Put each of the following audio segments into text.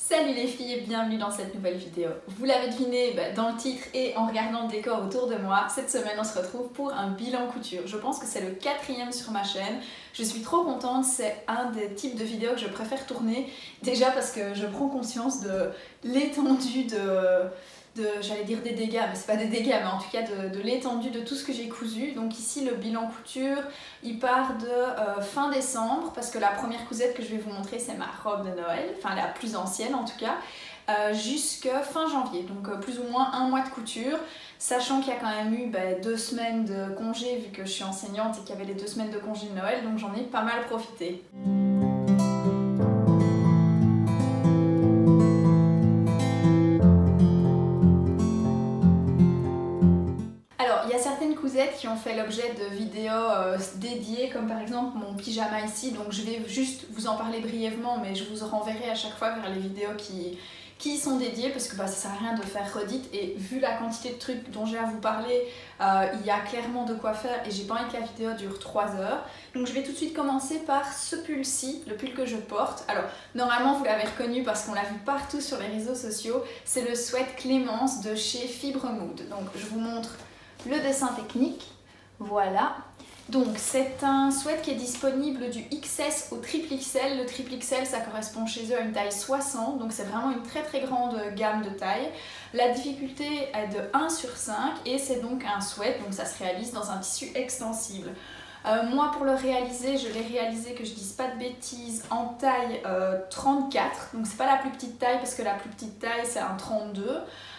Salut les filles et bienvenue dans cette nouvelle vidéo. Vous l'avez deviné dans le titre et en regardant le décor autour de moi, cette semaine on se retrouve pour un bilan couture. Je pense que c'est le 4e sur ma chaîne. Je suis trop contente, c'est un des types de vidéos que je préfère tourner. Déjà parce que je prends conscience de l'étendue j'allais dire des dégâts, mais c'est pas des dégâts, mais en tout cas de l'étendue de tout ce que j'ai cousu. Donc ici le bilan couture, il part de fin décembre, parce que la première cousette que je vais vous montrer c'est ma robe de Noël, enfin la plus ancienne en tout cas, jusqu'à fin janvier, donc plus ou moins un mois de couture, sachant qu'il y a quand même eu 2 semaines de congé vu que je suis enseignante et qu'il y avait les 2 semaines de congé de Noël, donc j'en ai pas mal profité. Qui ont fait l'objet de vidéos dédiées, comme par exemple mon pyjama ici, donc je vais juste vous en parler brièvement, mais je vous renverrai à chaque fois vers les vidéos qui y sont dédiées, parce que ça sert à rien de faire redite, et vu la quantité de trucs dont j'ai à vous parler, il y a clairement de quoi faire, et j'ai pas envie que la vidéo dure 3 heures. Donc je vais tout de suite commencer par ce pull-ci, le pull que je porte. Alors normalement vous l'avez reconnu parce qu'on l'a vu partout sur les réseaux sociaux, c'est le sweat Clémence de chez Fibre Mood. Donc je vous montre le dessin technique, voilà. Donc c'est un sweat qui est disponible du XS au triple XL. Le triple XL ça correspond chez eux à une taille 60, donc c'est vraiment une très grande gamme de taille. La difficulté est de 1 sur 5 et c'est donc un sweat, donc ça se réalise dans un tissu extensible. Moi pour le réaliser, je l'ai réalisé, que je dise pas de bêtises, en taille 34, donc c'est pas la plus petite taille parce que la plus petite taille c'est un 32.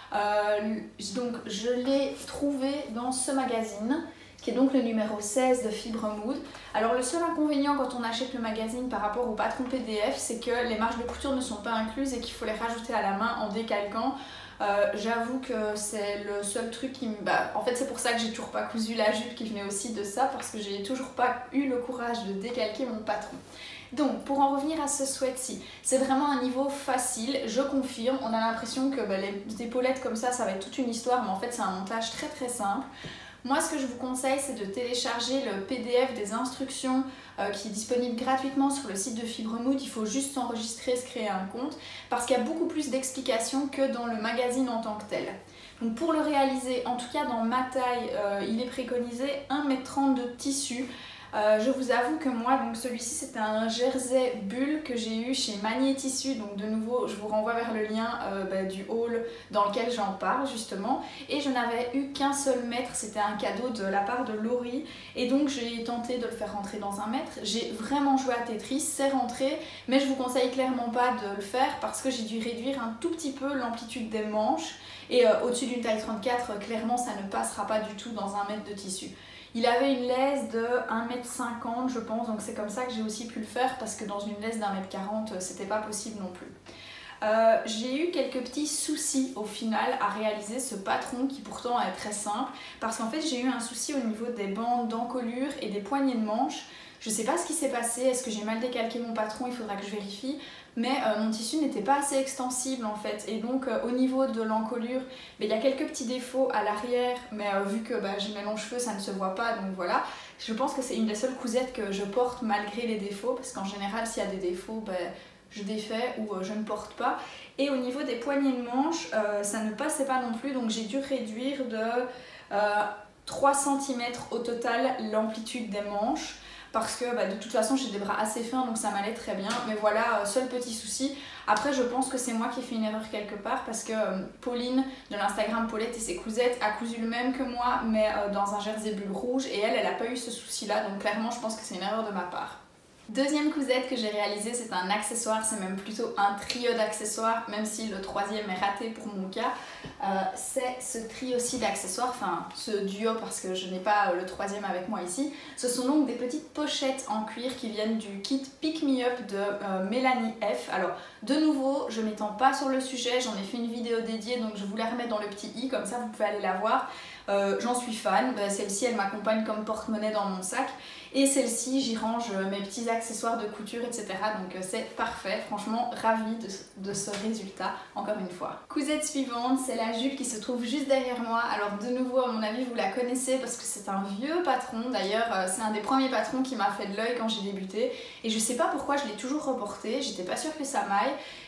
Donc je l'ai trouvé dans ce magazine qui est donc le numéro 16 de Fibre Mood. Alors le seul inconvénient quand on achète le magazine par rapport au patron PDF, c'est que les marges de couture ne sont pas incluses et qu'il faut les rajouter à la main en décalquant. J'avoue que c'est le seul truc qui me... en fait c'est pour ça que j'ai toujours pas cousu la jupe qui venait aussi de ça, parce que j'ai toujours pas eu le courage de décalquer mon patron. Donc pour en revenir à ce sweat-ci, c'est vraiment un niveau facile, je confirme. On a l'impression que les épaulettes comme ça va être toute une histoire, mais en fait c'est un montage très simple. Moi ce que je vous conseille c'est de télécharger le PDF des instructions qui est disponible gratuitement sur le site de Fibre Mood. Il faut juste s'enregistrer, se créer un compte, parce qu'il y a beaucoup plus d'explications que dans le magazine en tant que tel. Donc pour le réaliser, en tout cas dans ma taille, il est préconisé 1,30 m de tissu. Je vous avoue que moi, donc celui-ci c'était un jersey bulle que j'ai eu chez Manier Tissu, donc de nouveau je vous renvoie vers le lien du haul dans lequel j'en parle justement, et je n'avais eu qu'un seul mètre, c'était un cadeau de la part de Laurie, et donc j'ai tenté de le faire rentrer dans 1 mètre. J'ai vraiment joué à Tetris, c'est rentré, mais je vous conseille clairement pas de le faire parce que j'ai dû réduire un tout petit peu l'amplitude des manches, et au-dessus d'une taille 34, clairement ça ne passera pas du tout dans 1 mètre de tissu. Il avait une laisse de 1,50 m je pense, donc c'est comme ça que j'ai aussi pu le faire, parce que dans une laisse d'1,40 m c'était pas possible non plus. J'ai eu quelques petits soucis au final à réaliser ce patron qui pourtant est très simple, parce qu'en fait j'ai eu un souci au niveau des bandes d'encolure et des poignées de manche. Je sais pas ce qui s'est passé, est-ce que j'ai mal décalqué mon patron, il faudra que je vérifie, mais mon tissu n'était pas assez extensible en fait, et donc au niveau de l'encolure, il y a quelques petits défauts à l'arrière, mais vu que j'ai mes longs cheveux ça ne se voit pas, donc voilà. Je pense que c'est une des seules cousettes que je porte malgré les défauts, parce qu'en général s'il y a des défauts, je défais ou je ne porte pas. Et au niveau des poignées de manche, ça ne passait pas non plus, donc j'ai dû réduire de 3 cm au total l'amplitude des manches, parce que de toute façon j'ai des bras assez fins, donc ça m'allait très bien. Mais voilà, seul petit souci. Après je pense que c'est moi qui ai fait une erreur quelque part, parce que Pauline de l'Instagram Paulette et ses cousettes a cousu le même que moi, mais dans un jersey bulle rouge, et elle n'a pas eu ce souci là, donc clairement je pense que c'est une erreur de ma part. Deuxième cousette que j'ai réalisée, c'est un accessoire, c'est même plutôt un trio d'accessoires, même si le 3e est raté pour mon cas. C'est ce trio-ci d'accessoires, enfin ce duo, parce que je n'ai pas le 3e avec moi ici. Ce sont donc des petites pochettes en cuir qui viennent du kit Pick Me Up de Mélanie F. Alors de nouveau, je m'étends pas sur le sujet, j'en ai fait une vidéo dédiée, donc je vous la remets dans le petit i, comme ça vous pouvez aller la voir. J'en suis fan, celle-ci elle m'accompagne comme porte-monnaie dans mon sac, et celle-ci j'y range mes petits accessoires de couture, etc. Donc c'est parfait, franchement ravie de ce résultat encore une fois. Cousette suivante, c'est la jupe qui se trouve juste derrière moi. Alors de nouveau à mon avis vous la connaissez parce que c'est un vieux patron, d'ailleurs c'est un des premiers patrons qui m'a fait de l'œil quand j'ai débuté, et je sais pas pourquoi je l'ai toujours reporté, j'étais pas sûre que ça m'aille.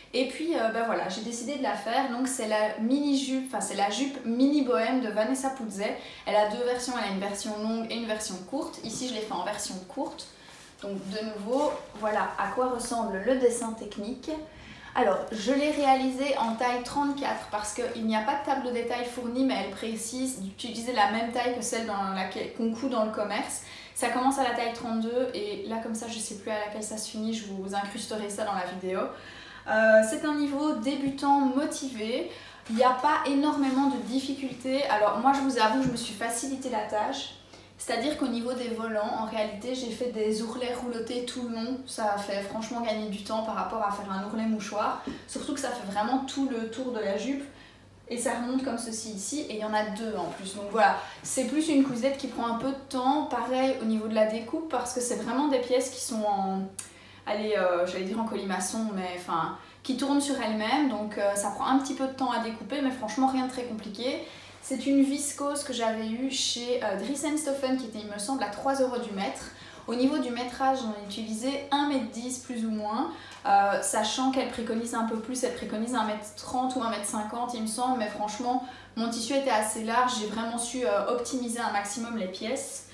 Et puis bah voilà, j'ai décidé de la faire, donc c'est la mini jupe, enfin c'est la jupe mini bohème de Vanessa Puzzet. Elle a deux versions, elle a une version longue et une version courte. Ici je l'ai fait en version courte. Donc de nouveau, voilà à quoi ressemble le dessin technique. Alors je l'ai réalisé en taille 34 parce qu'il n'y a pas de table de détail fournie, mais elle précise d'utiliser la même taille que celle qu'on coud dans le commerce. Ça commence à la taille 32 et là comme ça je ne sais plus à laquelle ça se finit, je vous incrusterai ça dans la vidéo. C'est un niveau débutant motivé, il n'y a pas énormément de difficultés. Alors moi je vous avoue, je me suis facilité la tâche, c'est-à-dire qu'au niveau des volants, en réalité j'ai fait des ourlets roulotés tout le long. Ça a fait franchement gagner du temps par rapport à faire un ourlet mouchoir, surtout que ça fait vraiment tout le tour de la jupe. Et ça remonte comme ceci ici, et il y en a deux en plus. Donc voilà, c'est plus une cousette qui prend un peu de temps. Pareil au niveau de la découpe, parce que c'est vraiment des pièces qui sont en... Allez, j'allais dire en colimaçon, mais enfin, qui tournent sur elles-mêmes. Donc ça prend un petit peu de temps à découper, mais franchement rien de très compliqué. C'est une viscose que j'avais eue chez Dries & Stoffen, qui était, il me semble, à 3 € du mètre. Au niveau du métrage, j'en ai utilisé 1,10 m plus ou moins, sachant qu'elle préconise un peu plus, elle préconise 1,30 m ou 1,50 m il me semble, mais franchement, mon tissu était assez large, j'ai vraiment su optimiser un maximum les pièces.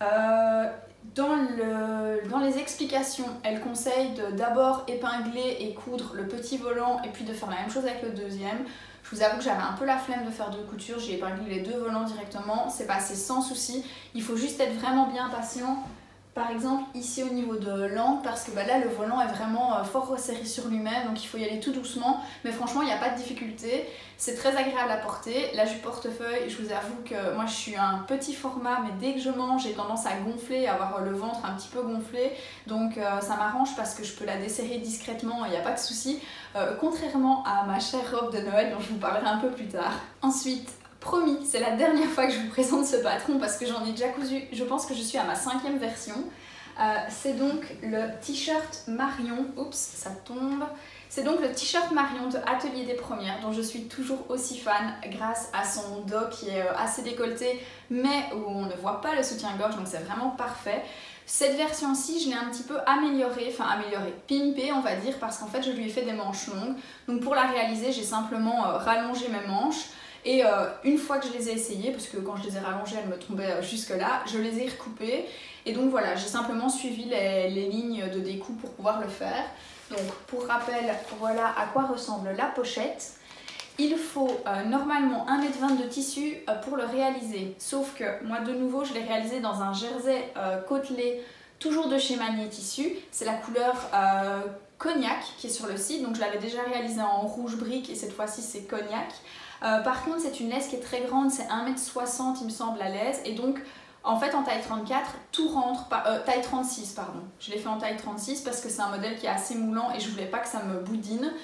Dans les explications, elle conseille de d'abord épingler et coudre le petit volant et puis de faire la même chose avec le deuxième. Je vous avoue que j'avais un peu la flemme de faire deux coutures, j'ai épinglé les deux volants directement, c'est passé sans souci. Il faut juste être vraiment bien patient. Par exemple ici au niveau de l'angle, parce que bah là le volant est vraiment fort resserré sur lui-même, donc il faut y aller tout doucement, mais franchement il n'y a pas de difficulté, c'est très agréable à porter. La jupe portefeuille, je vous avoue que moi je suis un petit format, mais dès que je mange j'ai tendance à gonfler, à avoir le ventre un petit peu gonflé, donc ça m'arrange parce que je peux la desserrer discrètement, il n'y a pas de souci, contrairement à ma chère robe de Noël dont je vous parlerai un peu plus tard. Ensuite, promis, c'est la dernière fois que je vous présente ce patron parce que j'en ai déjà cousu, je pense que je suis à ma 5e version. C'est donc le t-shirt Marion, oups, ça tombe. C'est donc le t-shirt Marion de Atelier des Premières dont je suis toujours aussi fan grâce à son dos qui est assez décolleté mais où on ne voit pas le soutien-gorge, donc c'est vraiment parfait. Cette version-ci, je l'ai un petit peu améliorée, pimpée on va dire, parce qu'en fait je lui ai fait des manches longues. Donc pour la réaliser, j'ai simplement rallongé mes manches. Et une fois que je les ai essayées, parce que quand je les ai rallongées, elles me tombaient jusque là, je les ai recoupées. Et donc voilà, j'ai simplement suivi les lignes de découpe pour pouvoir le faire. Donc pour rappel, voilà à quoi ressemble la pochette. Il faut normalement 1,20 m de tissu pour le réaliser. Sauf que moi de nouveau, je l'ai réalisé dans un jersey côtelé, toujours de chez Manier Tissu. C'est la couleur cognac qui est sur le site, donc je l'avais déjà réalisé en rouge brique et cette fois-ci c'est cognac. Par contre c'est une laisse qui est très grande, c'est 1,60 m il me semble la laisse, et donc en fait en taille 34 tout rentre, taille 36 pardon, je l'ai fait en taille 36 parce que c'est un modèle qui est assez moulant et je voulais pas que ça me boudine.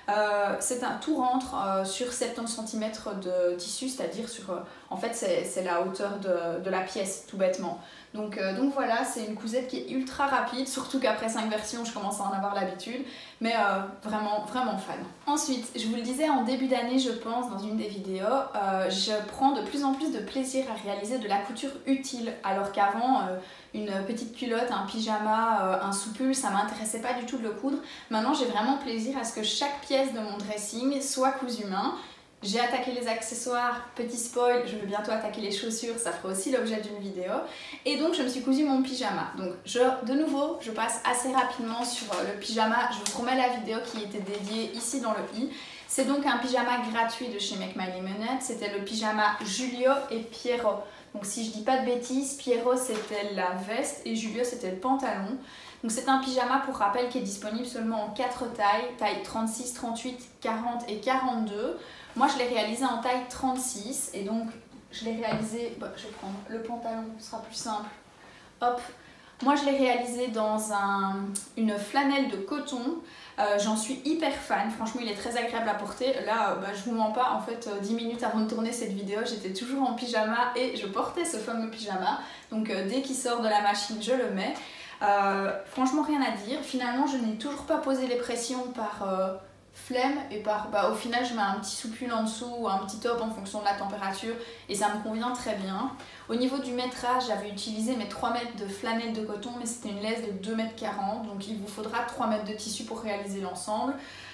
Tout rentre sur 70 cm de tissu, c'est-à-dire sur, en fait c'est la hauteur de la pièce tout bêtement. Donc voilà, c'est une cousette qui est ultra rapide, surtout qu'après 5 versions je commence à en avoir l'habitude, mais vraiment fan. Ensuite, je vous le disais en début d'année je pense dans une des vidéos, je prends de plus en plus de plaisir à réaliser de la couture utile, alors qu'avant une petite culotte, un pyjama, un soupul, ça m'intéressait pas du tout de le coudre. Maintenant j'ai vraiment plaisir à ce que chaque pièce de mon dressing soit cousue main. J'ai attaqué les accessoires, petit spoil, je vais bientôt attaquer les chaussures, ça fera aussi l'objet d'une vidéo. Et donc je me suis cousu mon pyjama. Donc de nouveau, je passe assez rapidement sur le pyjama. Je vous promets la vidéo qui était dédiée ici dans le i. C'est donc un pyjama gratuit de chez Make My Lemonade. C'était le pyjama Julio et Piero. Donc si je dis pas de bêtises, Piero c'était la veste et Julio c'était le pantalon. Donc c'est un pyjama pour rappel qui est disponible seulement en 4 tailles, taille 36, 38, 40 et 42. Moi je l'ai réalisé en taille 36 et donc je l'ai réalisé, je vais prendre le pantalon, ce sera plus simple. Hop, moi je l'ai réalisé dans une flanelle de coton. J'en suis hyper fan, franchement il est très agréable à porter. Là je vous mens pas, en fait 10 minutes avant de tourner cette vidéo j'étais toujours en pyjama et je portais ce fameux pyjama. Donc dès qu'il sort de la machine je le mets. Franchement rien à dire, finalement je n'ai toujours pas posé les pressions par flemme et au final je mets un petit soupul en dessous ou un petit top en fonction de la température et ça me convient très bien. Au niveau du métrage, j'avais utilisé mes 3 mètres de flanelle de coton mais c'était une laisse de 2,40 m, donc il vous faudra 3 mètres de tissu pour réaliser l'ensemble.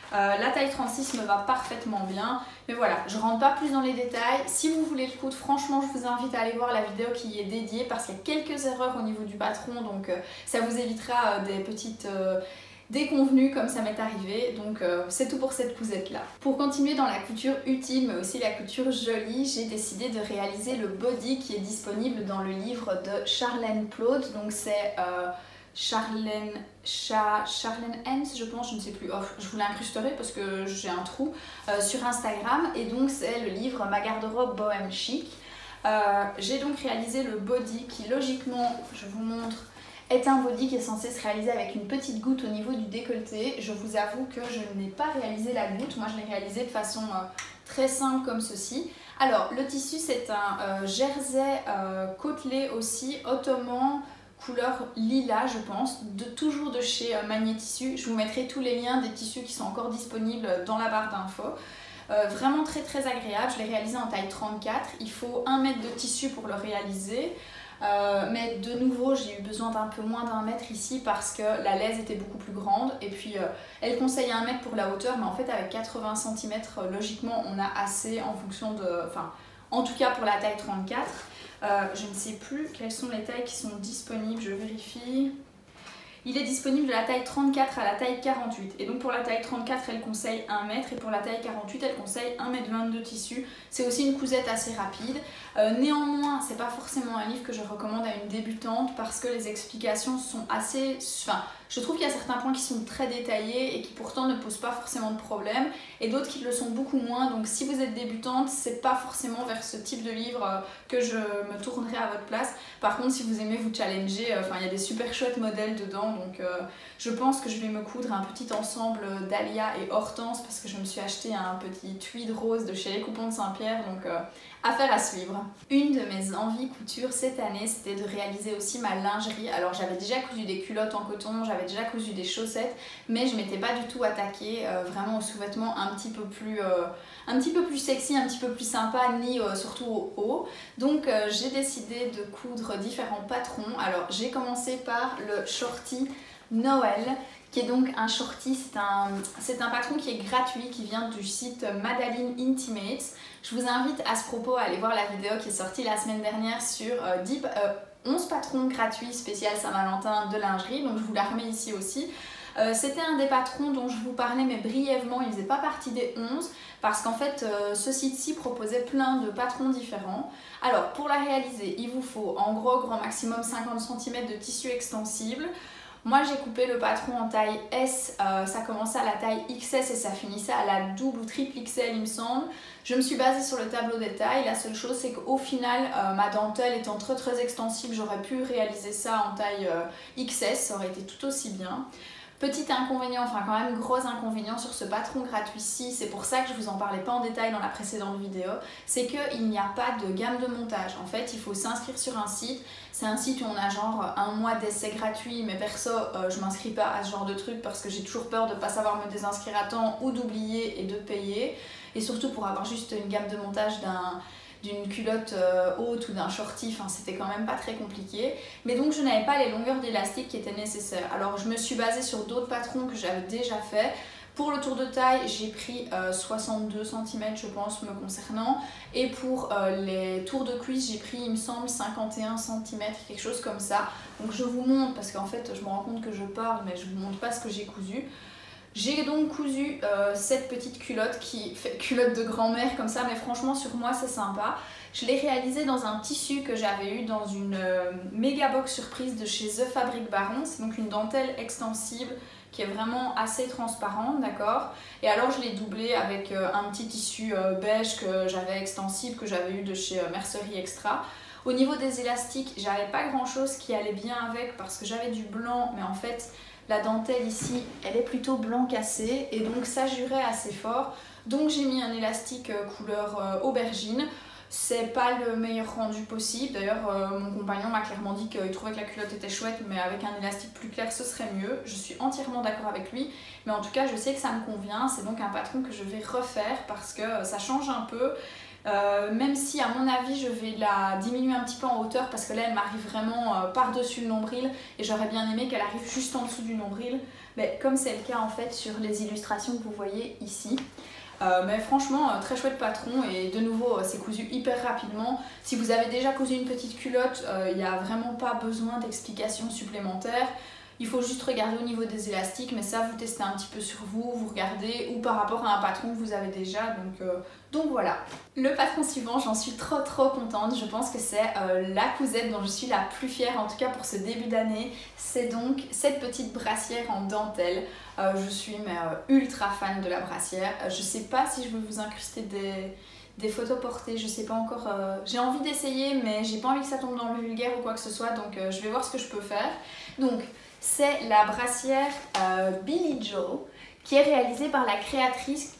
La taille 36 me va parfaitement bien. Mais voilà, je rentre pas plus dans les détails. Si vous voulez le coudre, franchement, je vous invite à aller voir la vidéo qui y est dédiée parce qu'il y a quelques erreurs au niveau du patron. Donc ça vous évitera des petites déconvenues comme ça m'est arrivé. Donc c'est tout pour cette cousette là. Pour continuer dans la couture utile mais aussi la couture jolie, j'ai décidé de réaliser le body qui est disponible dans le livre de Charlène Plaude. Donc c'est Charlène Hens, je pense, je ne sais plus. Oh, je vous l'incrusterai parce que j'ai un trou sur Instagram. Et donc c'est le livre Ma garde-robe bohème chic. J'ai donc réalisé le body qui logiquement, je vous montre, est un body qui est censé se réaliser avec une petite goutte au niveau du décolleté. Je vous avoue que je n'ai pas réalisé la goutte, moi je l'ai réalisé de façon très simple comme ceci. Alors le tissu c'est un jersey côtelé aussi, ottoman, couleur lilas je pense, toujours de chez Magnétissus. Je vous mettrai tous les liens des tissus qui sont encore disponibles dans la barre d'infos. Vraiment très très agréable, je l'ai réalisé en taille 34, il faut 1 mètre de tissu pour le réaliser. Mais de nouveau j'ai eu besoin d'un peu moins d'1 mètre ici parce que la laise était beaucoup plus grande et puis elle conseille 1 mètre pour la hauteur mais en fait avec 80 cm logiquement on a assez en fonction de, enfin en tout cas pour la taille 34. Je ne sais plus quelles sont les tailles qui sont disponibles, je vérifie. Il est disponible de la taille 34 à la taille 48 et donc pour la taille 34 elle conseille 1 mètre et pour la taille 48 elle conseille 1,22 m de tissu. C'est aussi une cousette assez rapide. Néanmoins c'est pas forcément un livre que je recommande à une débutante parce que les explications sont assez... Enfin, je trouve qu'il y a certains points qui sont très détaillés et qui pourtant ne posent pas forcément de problème et d'autres qui le sont beaucoup moins. Donc si vous êtes débutante, c'est pas forcément vers ce type de livre que je me tournerai à votre place. Par contre si vous aimez vous challenger, il y a des super chouettes modèles dedans. Donc je pense que je vais me coudre un petit ensemble Dahlia et Hortense parce que je me suis acheté un petit tweed rose de chez Les Coupons de Saint-Pierre. Donc affaire à suivre. Une de mes envies couture cette année, c'était de réaliser aussi ma lingerie. Alors j'avais déjà cousu des culottes en coton, j'avais déjà cousu des chaussettes, mais je m'étais pas du tout attaquée vraiment aux sous-vêtements un petit peu plus sexy, un petit peu plus sympa, ni surtout au haut. Donc j'ai décidé de coudre différents patrons. Alors j'ai commencé par le shorty Noël, qui est donc un shorty, c'est un patron qui est gratuit, qui vient du site Madeleine Intimates. Je vous invite à ce propos à aller voir la vidéo qui est sortie la semaine dernière sur 11 patrons gratuits spécial Saint-Valentin de lingerie, donc je vous la remets ici aussi. C'était un des patrons dont je vous parlais mais brièvement, il ne faisait pas partie des 11 parce qu'en fait ce site-ci proposait plein de patrons différents. Alors pour la réaliser, il vous faut en gros grand maximum 50 cm de tissu extensible. Moi j'ai coupé le patron en taille S, ça commençait à la taille XS et ça finissait à la double ou triple XL il me semble. Je me suis basée sur le tableau des tailles, la seule chose c'est qu'au final ma dentelle étant très extensible, j'aurais pu réaliser ça en taille XS, ça aurait été tout aussi bien. Petit inconvénient, enfin quand même gros inconvénient sur ce patron gratuit-ci, c'est pour ça que je vous en parlais pas en détail dans la précédente vidéo, c'est qu'il n'y a pas de gamme de montage. En fait, il faut s'inscrire sur un site. C'est un site où on a genre 1 mois d'essai gratuit, mais perso, je m'inscris pas à ce genre de truc parce que j'ai toujours peur de pas savoir me désinscrire à temps ou d'oublier et de payer. Et surtout pour avoir juste une gamme de montage d'une culotte haute ou d'un shorty, enfin c'était quand même pas très compliqué. Mais donc je n'avais pas les longueurs d'élastique qui étaient nécessaires. Alors je me suis basée sur d'autres patrons que j'avais déjà fait. Pour le tour de taille, j'ai pris 62 cm je pense me concernant. Et pour les tours de cuisse, j'ai pris il me semble 51 cm, quelque chose comme ça. Donc je vous montre parce qu'en fait je me rends compte que je parle mais je vous montre pas ce que j'ai cousu. J'ai donc cousu cette petite culotte qui fait culotte de grand-mère comme ça, mais franchement sur moi c'est sympa. Je l'ai réalisée dans un tissu que j'avais eu dans une méga box surprise de chez The Fabric Baron. C'est donc une dentelle extensible qui est vraiment assez transparente, d'accord. Et alors je l'ai doublée avec un petit tissu beige que j'avais extensible, que j'avais eu de chez Mercerie Extra. Au niveau des élastiques, j'avais pas grand chose qui allait bien avec parce que j'avais du blanc, mais en fait la dentelle ici, elle est plutôt blanc cassé et donc ça jurait assez fort. Donc j'ai mis un élastique couleur aubergine. C'est pas le meilleur rendu possible. D'ailleurs, mon compagnon m'a clairement dit qu'il trouvait que la culotte était chouette, mais avec un élastique plus clair, ce serait mieux. Je suis entièrement d'accord avec lui, mais en tout cas, je sais que ça me convient. C'est donc un patron que je vais refaire parce que ça change un peu. Même si à mon avis je vais la diminuer un petit peu en hauteur parce que là elle m'arrive vraiment par-dessus le nombril et j'aurais bien aimé qu'elle arrive juste en dessous du nombril, mais comme c'est le cas en fait sur les illustrations que vous voyez ici. Mais franchement très chouette patron et de nouveau c'est cousu hyper rapidement. Si vous avez déjà cousu une petite culotte, il n'y a vraiment pas besoin d'explications supplémentaires. Il faut juste regarder au niveau des élastiques, mais ça vous testez un petit peu sur vous, vous regardez, ou par rapport à un patron que vous avez déjà, donc voilà. Le patron suivant, j'en suis trop contente, je pense que c'est la cousette dont je suis la plus fière, en tout cas pour ce début d'année. C'est donc cette petite brassière en dentelle. Je suis ultra fan de la brassière. Je sais pas si je veux vous incruster des photos portées, je sais pas encore, j'ai envie d'essayer mais j'ai pas envie que ça tombe dans le vulgaire ou quoi que ce soit, donc je vais voir ce que je peux faire. Donc c'est la brassière Billy Joe qui est réalisée par la créatrice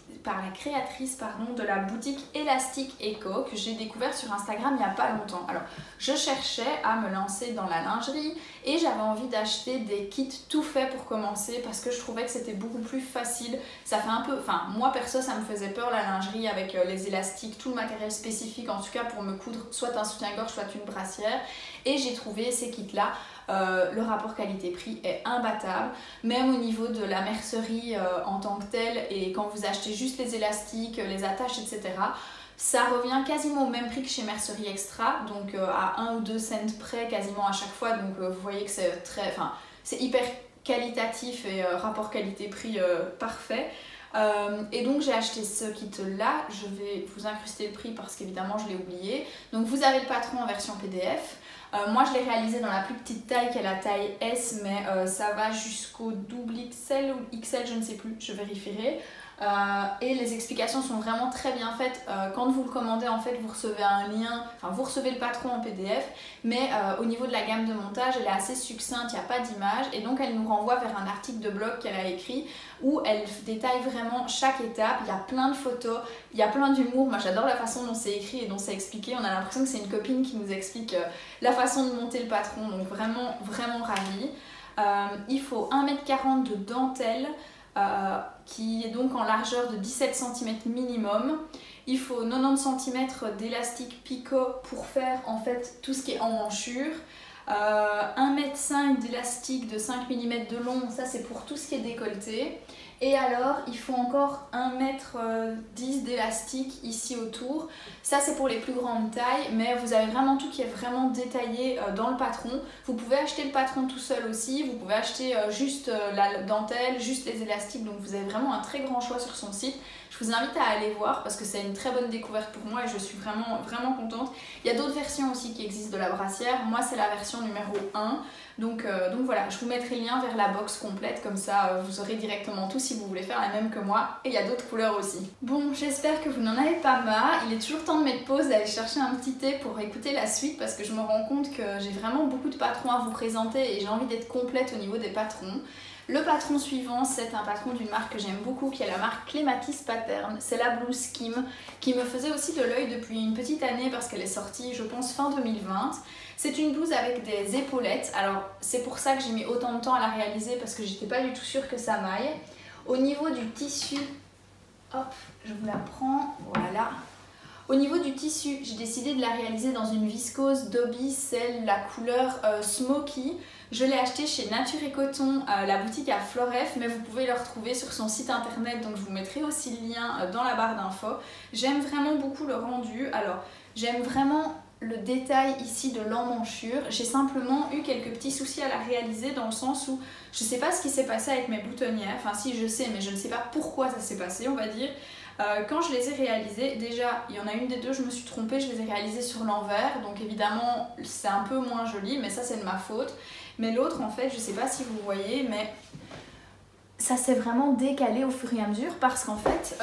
de la boutique Elastic Eco que j'ai découvert sur Instagram il n'y a pas longtemps. Alors je cherchais à me lancer dans la lingerie et j'avais envie d'acheter des kits tout faits pour commencer parce que je trouvais que c'était beaucoup plus facile. Ça fait un peu, enfin moi perso ça me faisait peur la lingerie avec les élastiques, tout le matériel spécifique en tout cas pour me coudre soit un soutien-gorge soit une brassière, et j'ai trouvé ces kits là. Le rapport qualité-prix est imbattable, même au niveau de la mercerie en tant que telle, et quand vous achetez juste les élastiques, les attaches, etc. Ça revient quasiment au même prix que chez Mercerie Extra, donc à 1 ou 2 cents près quasiment à chaque fois, donc vous voyez que c'est hyper qualitatif et rapport qualité-prix parfait. Et donc j'ai acheté ce kit là, je vais vous incruster le prix parce qu'évidemment je l'ai oublié. Donc vous avez le patron en version PDF. Moi je l'ai réalisé dans la plus petite taille qui est la taille S, mais ça va jusqu'au double XL ou XL, je ne sais plus, je vérifierai. Et les explications sont vraiment très bien faites. Quand vous le commandez en fait vous recevez un lien, enfin vous recevez le patron en PDF, mais au niveau de la gamme de montage elle est assez succincte, il n'y a pas d'image et donc elle nous renvoie vers un article de blog qu'elle a écrit où elle détaille vraiment chaque étape. Il y a plein de photos, il y a plein d'humour. Moi j'adore la façon dont c'est écrit et dont c'est expliqué, on a l'impression que c'est une copine qui nous explique la façon de monter le patron, donc vraiment ravie. Il faut 1,40 m de dentelle qui est donc en largeur de 17 cm minimum. Il faut 90 cm d'élastique picot pour faire en fait tout ce qui est emmanchure. 1,5 m d'élastique de 5 mm de long, ça c'est pour tout ce qui est décolleté. Et alors il faut encore 1,10 m d'élastique ici autour. Ça c'est pour les plus grandes tailles, mais vous avez vraiment tout qui est vraiment détaillé dans le patron. Vous pouvez acheter le patron tout seul aussi, vous pouvez acheter juste la dentelle, juste les élastiques, donc vous avez vraiment un très grand choix sur son site. Je vous invite à aller voir parce que c'est une très bonne découverte pour moi et je suis vraiment contente. Il y a d'autres versions aussi qui existent de la brassière. Moi c'est la version numéro 1. Donc voilà, je vous mettrai le lien vers la box complète, comme ça vous aurez directement tout si vous voulez faire la même que moi. Et il y a d'autres couleurs aussi. Bon, j'espère que vous n'en avez pas marre. Il est toujours temps de mettre pause, d'aller chercher un petit thé pour écouter la suite parce que je me rends compte que j'ai vraiment beaucoup de patrons à vous présenter et j'ai envie d'être complète au niveau des patrons. Le patron suivant, c'est un patron d'une marque que j'aime beaucoup, qui est la marque Clematis Pattern. C'est la Blue Skim, qui me faisait aussi de l'œil depuis une petite année parce qu'elle est sortie, je pense, fin 2020. C'est une blouse avec des épaulettes. Alors, c'est pour ça que j'ai mis autant de temps à la réaliser parce que j'étais pas du tout sûre que ça m'aille. Au niveau du tissu, hop, je vous la prends, voilà. Au niveau du tissu, j'ai décidé de la réaliser dans une viscose Dobby, c'est la couleur Smoky. Je l'ai acheté chez Nature et Coton, la boutique à Floref, mais vous pouvez le retrouver sur son site internet, donc je vous mettrai aussi le lien dans la barre d'infos. J'aime vraiment beaucoup le rendu. Alors, j'aime vraiment le détail ici de l'emmanchure. J'ai simplement eu quelques petits soucis à la réaliser dans le sens où je ne sais pas ce qui s'est passé avec mes boutonnières. Enfin si, je sais, mais je ne sais pas pourquoi ça s'est passé, on va dire. Quand je les ai réalisées, déjà il y en a une des deux, je me suis trompée, je les ai réalisées sur l'envers, donc évidemment c'est un peu moins joli, mais ça c'est de ma faute. Mais l'autre en fait, je sais pas si vous voyez, mais ça s'est vraiment décalé au fur et à mesure parce qu'en fait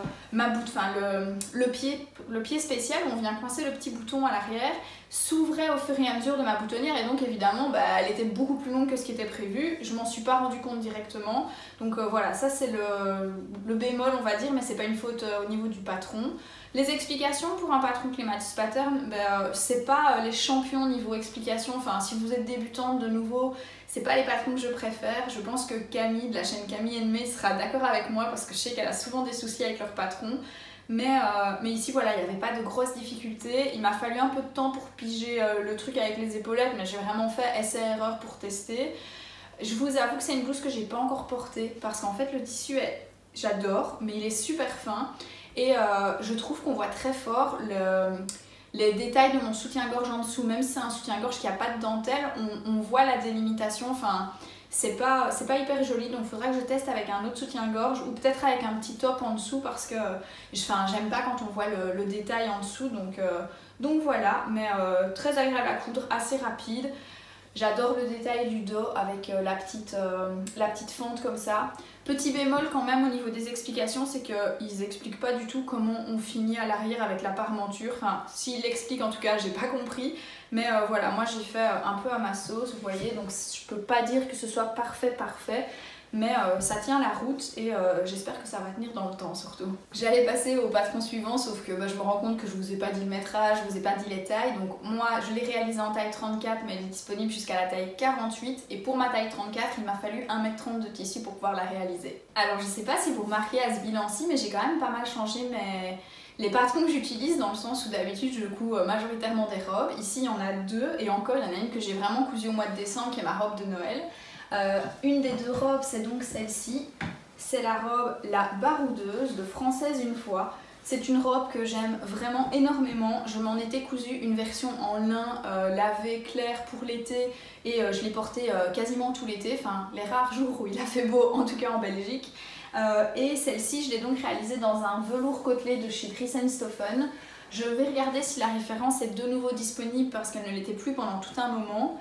le pied spécial où on vient coincer le petit bouton à l'arrière s'ouvrait au fur et à mesure de ma boutonnière et donc évidemment elle était beaucoup plus longue que ce qui était prévu. Je m'en suis pas rendu compte directement, donc voilà, ça c'est le bémol on va dire, mais c'est pas une faute au niveau du patron. Les explications pour un patron Clematis Pattern, c'est pas les champions niveau explication. Enfin, si vous êtes débutante de nouveau, C'est pas les patrons que je préfère. Je pense que Camille de la chaîne Camille Enmé sera d'accord avec moi parce que je sais qu'elle a souvent des soucis avec leurs patrons. Mais ici voilà, il n'y avait pas de grosses difficultés. Il m'a fallu un peu de temps pour piger le truc avec les épaulettes, mais j'ai vraiment fait essai-erreur pour tester. Je vous avoue que c'est une blouse que j'ai pas encore portée parce qu'en fait le tissu est, j'adore, mais il est super fin et je trouve qu'on voit très fort les détails de mon soutien-gorge en dessous. Même si c'est un soutien-gorge qui n'a pas de dentelle, on voit la délimitation. Enfin, c'est pas hyper joli, donc il faudra que je teste avec un autre soutien-gorge ou peut-être avec un petit top en dessous parce que j'aime pas quand on voit le détail en dessous, donc voilà. Mais très agréable à coudre, assez rapide. J'adore le détail du dos avec la petite fente comme ça. Petit bémol quand même au niveau des explications, c'est qu'ils expliquent pas du tout comment on finit à l'arrière avec la parmenture. Enfin, s'ils l'expliquent en tout cas, j'ai pas compris. Mais voilà, moi j'ai fait un peu à ma sauce, vous voyez. Donc je peux pas dire que ce soit parfait. Mais ça tient la route et j'espère que ça va tenir dans le temps surtout. J'allais passer au patron suivant, sauf que je me rends compte que je vous ai pas dit le métrage, je vous ai pas dit les tailles. Donc moi je l'ai réalisé en taille 34 mais elle est disponible jusqu'à la taille 48. Et pour ma taille 34 il m'a fallu 1,30 m de tissu pour pouvoir la réaliser. Alors je sais pas si vous remarquez à ce bilan-ci, mais j'ai quand même pas mal changé les patrons que j'utilise, dans le sens où d'habitude je couds majoritairement des robes. Ici il y en a deux et encore il y en a une que j'ai vraiment cousue au mois de décembre qui est ma robe de Noël. Une des deux robes, c'est donc celle-ci. C'est la robe La Baroudeuse de Française une fois. C'est une robe que j'aime vraiment énormément. Je m'en étais cousue une version en lin lavé clair pour l'été et je l'ai portée quasiment tout l'été, enfin les rares jours où il a fait beau, en tout cas en Belgique. Et celle-ci, je l'ai donc réalisée dans un velours côtelé de chez Dries & Stoffen. Je vais regarder si la référence est de nouveau disponible parce qu'elle ne l'était plus pendant tout un moment.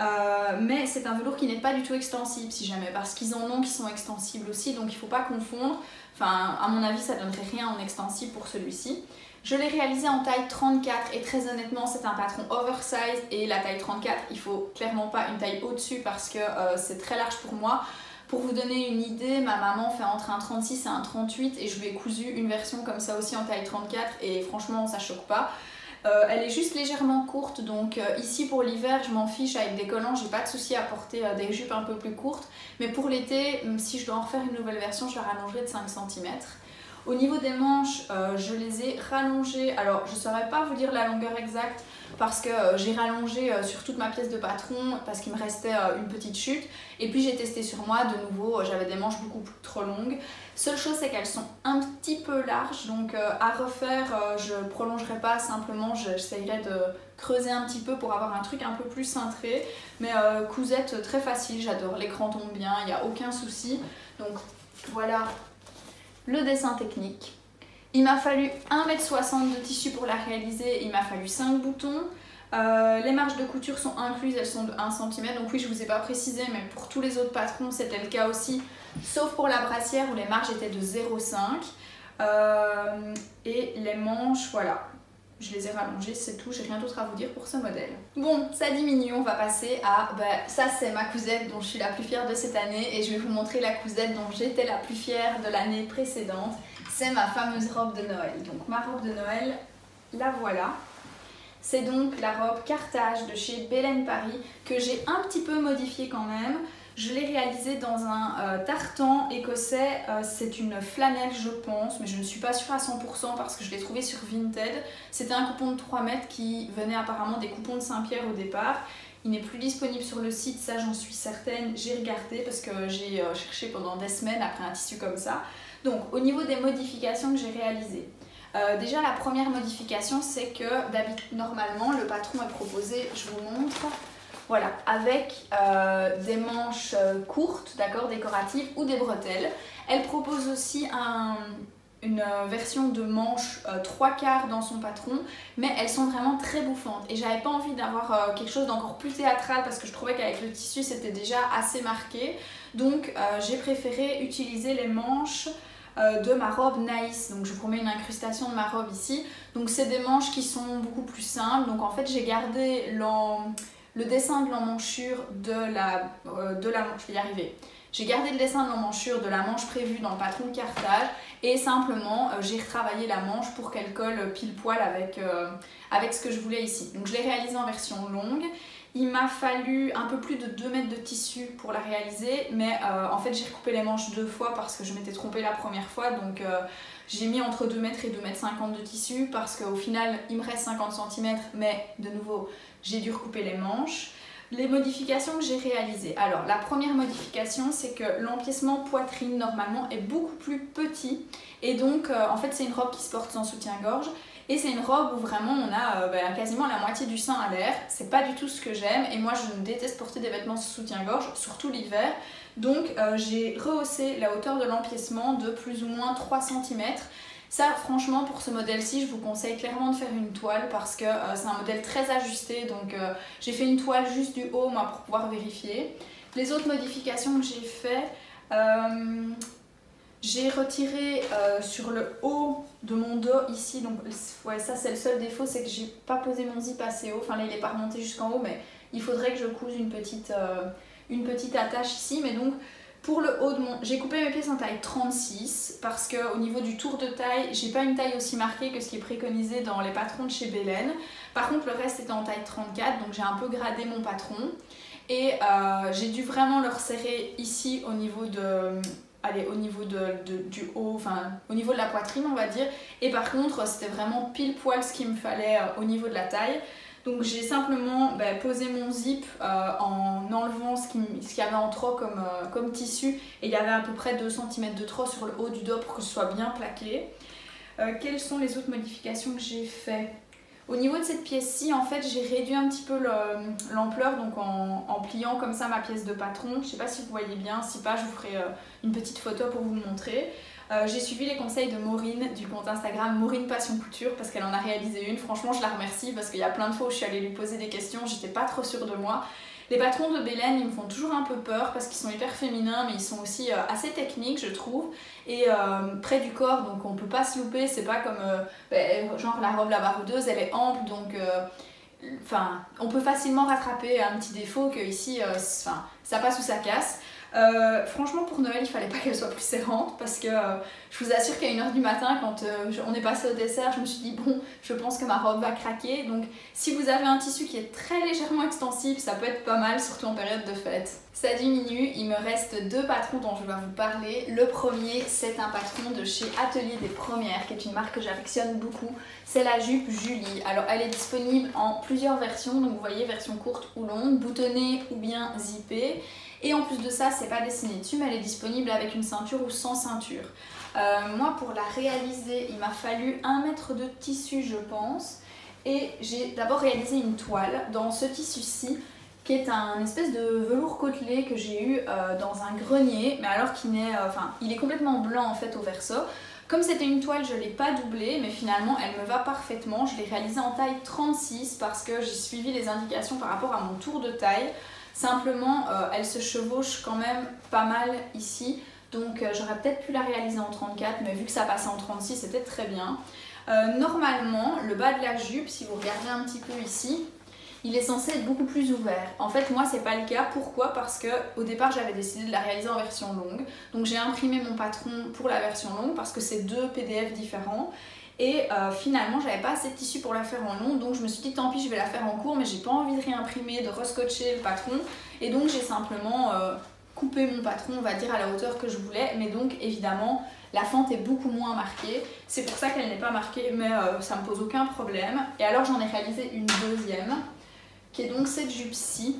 Mais c'est un velours qui n'est pas du tout extensible si jamais, parce qu'ils en ont qui sont extensibles aussi, donc il ne faut pas confondre. Enfin, à mon avis, ça donnerait rien en extensible pour celui-ci. Je l'ai réalisé en taille 34 et très honnêtement, c'est un patron oversize et la taille 34, il faut clairement pas une taille au-dessus parce que c'est très large pour moi. Pour vous donner une idée, ma maman fait entre un 36 et un 38 et je lui ai cousu une version comme ça aussi en taille 34 et franchement ça choque pas. Elle est juste légèrement courte, donc ici pour l'hiver je m'en fiche avec des collants, j'ai pas de souci à porter des jupes un peu plus courtes, mais pour l'été, si je dois en refaire une nouvelle version, je la rallongerai de 5 cm. Au niveau des manches, je les ai rallongées, alors je saurais pas vous dire la longueur exacte parce que j'ai rallongé sur toute ma pièce de patron parce qu'il me restait une petite chute, et puis j'ai testé sur moi, de nouveau j'avais des manches beaucoup trop longues. Seule chose c'est qu'elles sont un petit peu larges, donc à refaire je prolongerai pas, simplement j'essayerai de creuser un petit peu pour avoir un truc un peu plus cintré, mais cousette très facile, j'adore, l'écran tombe bien, il n'y a aucun souci. Donc voilà le dessin technique. Il m'a fallu 1,60 m de tissu pour la réaliser, il m'a fallu 5 boutons. Les marges de couture sont incluses, elles sont de 1 cm, donc oui je vous ai pas précisé, mais pour tous les autres patrons c'était le cas aussi, sauf pour la brassière où les marges étaient de 0,5 et les manches, voilà, je les ai rallongées, c'est tout, j'ai rien d'autre à vous dire pour ce modèle. Bon, ça diminue, on va passer à, ça c'est ma cousette dont je suis la plus fière de cette année et je vais vous montrer la cousette dont j'étais la plus fière de l'année précédente. C'est ma fameuse robe de Noël. Donc ma robe de Noël, la voilà. C'est donc la robe Carthage de chez Belen Paris que j'ai un petit peu modifiée quand même. Je l'ai réalisée dans un tartan écossais, c'est une flanelle je pense, mais je ne suis pas sûre à 100% parce que je l'ai trouvé sur Vinted. C'était un coupon de 3 mètres qui venait apparemment des coupons de Saint-Pierre au départ. Il n'est plus disponible sur le site, ça j'en suis certaine, j'ai regardé parce que j'ai cherché pendant des semaines après un tissu comme ça. Donc au niveau des modifications que j'ai réalisées, déjà la première modification c'est que normalement le patron est proposé, je vous montre, voilà, avec des manches courtes, d'accord, décoratives ou des bretelles. Elle propose aussi une version de manches 3/4 dans son patron, mais elles sont vraiment très bouffantes et j'avais pas envie d'avoir quelque chose d'encore plus théâtral parce que je trouvais qu'avec le tissu c'était déjà assez marqué, donc j'ai préféré utiliser les manches de ma robe Naïs. Donc je vous remets une incrustation de ma robe ici, donc c'est des manches qui sont beaucoup plus simples, donc en fait j'ai gardé le dessin de l'emmanchure de la je vais y arriver. J'ai gardé le dessin de l'emmanchure de la manche prévue dans le patron de Carthage et simplement j'ai retravaillé la manche pour qu'elle colle pile poil avec ce que je voulais ici. Donc je l'ai réalisé en version longue. Il m'a fallu un peu plus de 2 mètres de tissu pour la réaliser, mais en fait j'ai recoupé les manches 2 fois parce que je m'étais trompée la première fois, donc j'ai mis entre 2 mètres et 2 mètres 50 de tissu parce qu'au final il me reste 50 cm, mais de nouveau j'ai dû recouper les manches. Les modifications que j'ai réalisées. Alors la première modification, c'est que l'empiècement poitrine normalement est beaucoup plus petit et donc en fait c'est une robe qui se porte sans soutien-gorge et c'est une robe où vraiment on a quasiment la moitié du sein à l'air. C'est pas du tout ce que j'aime et moi je déteste porter des vêtements sous soutien-gorge, surtout l'hiver. Donc j'ai rehaussé la hauteur de l'empiècement de plus ou moins 3 cm. Ça, franchement, pour ce modèle-ci, je vous conseille clairement de faire une toile parce que c'est un modèle très ajusté. Donc, j'ai fait une toile juste du haut, moi, pour pouvoir vérifier. Les autres modifications que j'ai fait, j'ai retiré sur le haut de mon dos ici. Donc, ouais, ça, c'est le seul défaut, c'est que j'ai pas posé mon zip assez haut. Enfin, là, il n'est pas remonté jusqu'en haut, mais il faudrait que je couse une petite attache ici. Mais donc, pour le haut de mon... J'ai coupé mes pièces en taille 36 parce qu'au niveau du tour de taille, j'ai pas une taille aussi marquée que ce qui est préconisé dans les patrons de chez Belen. Par contre, le reste était en taille 34, donc j'ai un peu gradé mon patron. Et j'ai dû vraiment le resserrer ici au niveau de... Allez, au niveau du haut, enfin au niveau de la poitrine on va dire. Et par contre, c'était vraiment pile poil ce qu'il me fallait au niveau de la taille. Donc j'ai simplement posé mon zip en enlevant ce qu'il y avait en trop comme tissu. Et il y avait à peu près 2 cm de trop sur le haut du dos pour que ce soit bien plaqué. Quelles sont les autres modifications que j'ai fait? Au niveau de cette pièce-ci, en fait, j'ai réduit un petit peu l'ampleur donc en pliant comme ça ma pièce de patron. Je ne sais pas si vous voyez bien, si pas, je vous ferai une petite photo pour vous le montrer. J'ai suivi les conseils de Maureen du compte Instagram Maureen Passion Couture parce qu'elle en a réalisé une. Franchement, je la remercie parce qu'il y a plein de fois où je suis allée lui poser des questions, j'étais pas trop sûre de moi. Les patrons de Belen, ils me font toujours un peu peur parce qu'ils sont hyper féminins mais ils sont aussi assez techniques je trouve et près du corps donc on peut pas se louper, c'est pas comme genre la robe la baroudeuse elle est ample donc on peut facilement rattraper un petit défaut que ici ça passe ou ça casse. Franchement pour Noël il fallait pas qu'elle soit plus serrante parce que je vous assure qu'à 1h du matin quand on est passé au dessert je me suis dit bon je pense que ma robe va craquer donc si vous avez un tissu qui est très légèrement extensible ça peut être pas mal surtout en période de fête. Ça diminue, il me reste 2 patrons dont je vais vous parler. Le premier c'est un patron de chez Atelier des Premières qui est une marque que j'affectionne beaucoup. C'est la jupe Julie. Alors elle est disponible en plusieurs versions donc vous voyez version courte ou longue, boutonnée ou bien zippée. Et en plus de ça, c'est pas dessiné dessus, mais elle est disponible avec une ceinture ou sans ceinture. Moi, pour la réaliser, il m'a fallu 1 mètre de tissu, je pense. Et j'ai d'abord réalisé une toile dans ce tissu-ci, qui est un espèce de velours côtelé que j'ai eu dans un grenier, mais alors qu'il n'est, il est complètement blanc en fait au verso. Comme c'était une toile, je ne l'ai pas doublée, mais finalement elle me va parfaitement. Je l'ai réalisée en taille 36 parce que j'ai suivi les indications par rapport à mon tour de taille. Simplement, elle se chevauche quand même pas mal ici, donc j'aurais peut-être pu la réaliser en 34, mais vu que ça passait en 36, c'était très bien. Normalement, le bas de la jupe, si vous regardez un petit peu ici, il est censé être beaucoup plus ouvert. En fait, moi, c'est pas le cas. Pourquoi? Parce que au départ, j'avais décidé de la réaliser en version longue. Donc, j'ai imprimé mon patron pour la version longue parce que c'est 2 PDF différents. Et finalement j'avais pas assez de tissu pour la faire en long donc je me suis dit tant pis je vais la faire en court mais j'ai pas envie de réimprimer, de rescotcher le patron et donc j'ai simplement coupé mon patron on va dire à la hauteur que je voulais mais donc évidemment la fente est beaucoup moins marquée, c'est pour ça qu'elle n'est pas marquée mais ça me pose aucun problème. Et alors j'en ai réalisé une deuxième qui est donc cette jupe-ci.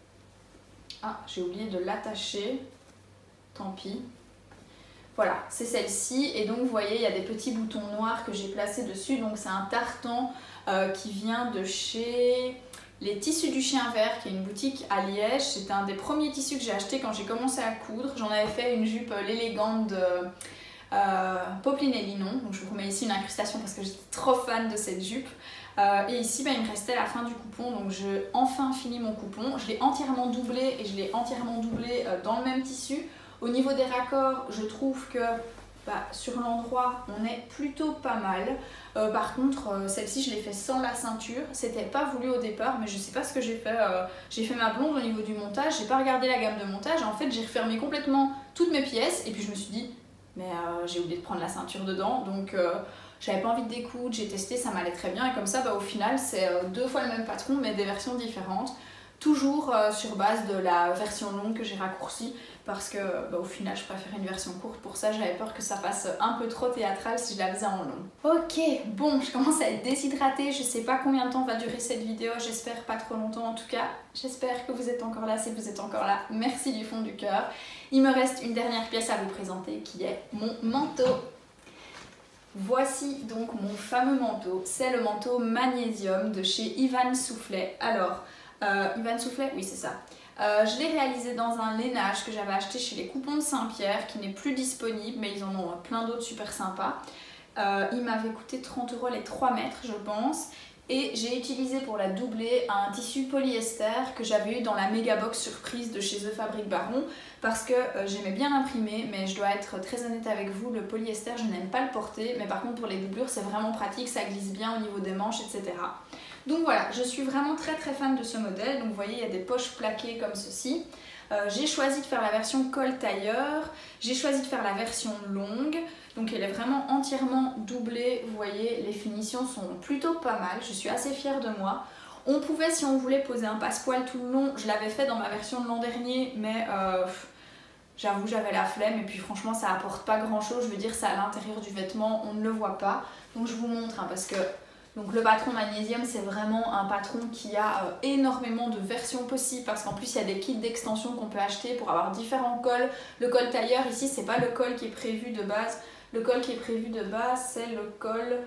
Ah j'ai oublié de l'attacher, tant pis. Voilà, c'est celle-ci et donc vous voyez il y a des petits boutons noirs que j'ai placés dessus donc c'est un tartan qui vient de chez les Tissus du Chien Vert qui est une boutique à Liège. C'était un des premiers tissus que j'ai acheté quand j'ai commencé à coudre. J'en avais fait une jupe l'élégante de Popeline et Linon, donc je vous remets ici une incrustation parce que j'étais trop fan de cette jupe. Et ici il me restait la fin du coupon donc j'ai enfin fini mon coupon. Je l'ai entièrement doublé et je l'ai entièrement doublé dans le même tissu. Au niveau des raccords, je trouve que sur l'endroit, on est plutôt pas mal. Par contre, celle-ci, je l'ai fait sans la ceinture. C'était pas voulu au départ, mais je sais pas ce que j'ai fait. J'ai fait ma blonde au niveau du montage. J'ai pas regardé la gamme de montage. En fait, j'ai refermé complètement toutes mes pièces. Et puis, je me suis dit, mais j'ai oublié de prendre la ceinture dedans. Donc, j'avais pas envie de découdre. J'ai testé, ça m'allait très bien. Et comme ça, au final, c'est 2 fois le même patron, mais des versions différentes. toujours sur base de la version longue que j'ai raccourcie parce que au final je préfère une version courte. Pour ça j'avais peur que ça fasse un peu trop théâtral si je la faisais en long. Ok, bon, je commence à être déshydratée, je sais pas combien de temps va durer cette vidéo, j'espère pas trop longtemps en tout cas. J'espère que vous êtes encore là, si vous êtes encore là, merci du fond du cœur. Il me reste une dernière pièce à vous présenter qui est mon manteau. Voici donc mon fameux manteau, c'est le manteau Magnésium de chez Ivan Soufflet. Alors, Ivan Soufflet, oui c'est ça. Je l'ai réalisé dans un lainage que j'avais acheté chez les Coupons de Saint-Pierre, qui n'est plus disponible, mais ils en ont plein d'autres super sympas. Il m'avait coûté 30 € les 3 mètres, je pense. Et j'ai utilisé pour la doubler un tissu polyester que j'avais eu dans la méga box surprise de chez The Fabric Baron parce que j'aimais bien l'imprimer, mais je dois être très honnête avec vous, le polyester je n'aime pas le porter, mais par contre pour les doublures c'est vraiment pratique, ça glisse bien au niveau des manches, etc. Donc voilà, je suis vraiment très fan de ce modèle. Donc vous voyez, il y a des poches plaquées comme ceci. J'ai choisi de faire la version col tailleur, j'ai choisi de faire la version longue, donc elle est vraiment entièrement doublée, vous voyez, les finitions sont plutôt pas mal, je suis assez fière de moi. On pouvait, si on voulait, poser un passepoil tout le long, je l'avais fait dans ma version de l'an dernier, mais j'avoue j'avais la flemme et puis franchement ça apporte pas grand chose, je veux dire c'est à l'intérieur du vêtement, on ne le voit pas, donc je vous montre parce que... Donc le patron Magnésium c'est vraiment un patron qui a énormément de versions possibles parce qu'en plus il y a des kits d'extension qu'on peut acheter pour avoir différents cols. Le col tailleur ici c'est pas le col qui est prévu de base, le col qui est prévu de base c'est le col,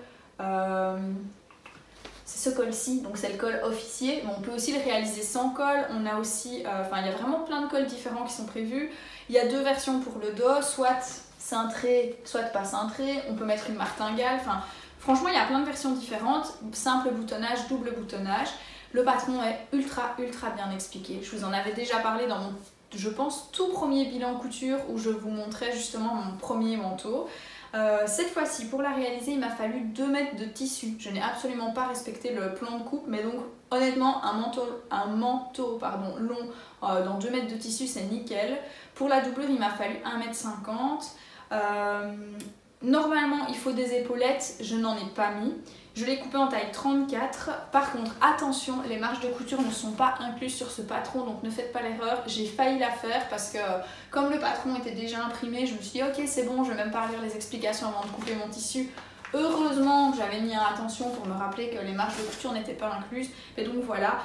c'est ce col-ci, donc c'est le col officier, mais on peut aussi le réaliser sans col. On a aussi, il y a vraiment plein de cols différents qui sont prévus. Il y a 2 versions pour le dos, soit cintré, soit pas cintré, on peut mettre une martingale, franchement, il y a plein de versions différentes, simple boutonnage, double boutonnage. Le patron est ultra bien expliqué. Je vous en avais déjà parlé dans mon, je pense, tout premier bilan couture où je vous montrais justement mon premier manteau. Cette fois-ci, pour la réaliser, il m'a fallu 2 mètres de tissu. Je n'ai absolument pas respecté le plan de coupe, mais donc honnêtement, un manteau long dans 2 mètres de tissu, c'est nickel. Pour la doublure, il m'a fallu 1,50 m. Normalement, il faut des épaulettes, je n'en ai pas mis. Je l'ai coupé en taille 34. Par contre, attention, les marges de couture ne sont pas incluses sur ce patron, donc ne faites pas l'erreur. J'ai failli la faire parce que comme le patron était déjà imprimé, je me suis dit ok c'est bon, je vais même pas lire les explications avant de couper mon tissu. Heureusement que j'avais mis attention pour me rappeler que les marges de couture n'étaient pas incluses. Et donc voilà,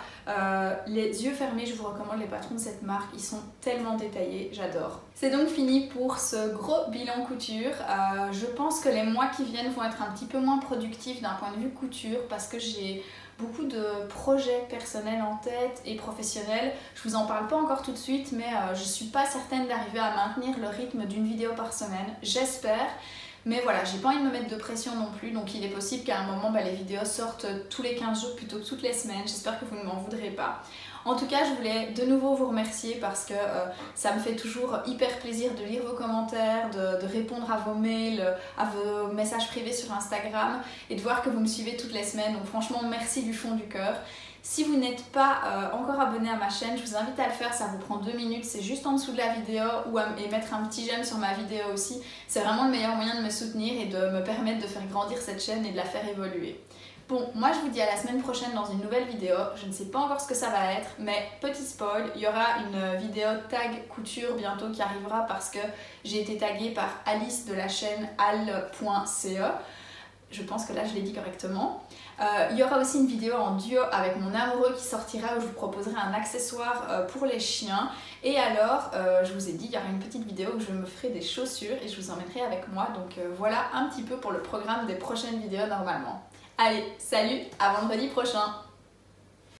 les yeux fermés, je vous recommande les patrons de cette marque, ils sont tellement détaillés, j'adore. C'est donc fini pour ce gros bilan couture. Je pense que les mois qui viennent vont être un petit peu moins productifs d'un point de vue couture parce que j'ai beaucoup de projets personnels en tête et professionnels. Je vous en parle pas encore tout de suite, mais je suis pas certaine d'arriver à maintenir le rythme d'une vidéo par semaine. J'espère. Mais voilà, j'ai pas envie de me mettre de pression non plus, donc il est possible qu'à un moment les vidéos sortent tous les 15 jours plutôt que toutes les semaines. J'espère que vous ne m'en voudrez pas. En tout cas, je voulais de nouveau vous remercier parce que ça me fait toujours hyper plaisir de lire vos commentaires, de répondre à vos mails, à vos messages privés sur Instagram et de voir que vous me suivez toutes les semaines. Donc franchement, merci du fond du cœur. Si vous n'êtes pas encore abonné à ma chaîne, je vous invite à le faire, ça vous prend 2 minutes, c'est juste en dessous de la vidéo et mettre un petit j'aime sur ma vidéo aussi. C'est vraiment le meilleur moyen de me soutenir et de me permettre de faire grandir cette chaîne et de la faire évoluer. Bon, moi je vous dis à la semaine prochaine dans une nouvelle vidéo, je ne sais pas encore ce que ça va être, mais petit spoil, il y aura une vidéo tag couture bientôt qui arrivera parce que j'ai été taguée par Alice de la chaîne al.ce. Je pense que là je l'ai dit correctement. Il y aura aussi une vidéo en duo avec mon amoureux qui sortira où je vous proposerai un accessoire pour les chiens. Et alors, je vous ai dit, il y aura une petite vidéo où je me ferai des chaussures et je vous emmènerai avec moi. Donc voilà un petit peu pour le programme des prochaines vidéos normalement. Allez, salut, à vendredi prochain!